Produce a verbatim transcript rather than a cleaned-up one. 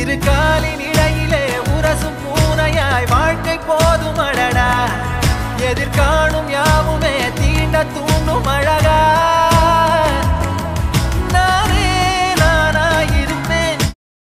இரு காலின் இடையிலே உரசும் பூனையாய் வாழ்க்கை போதும் அடடா எதிர்கால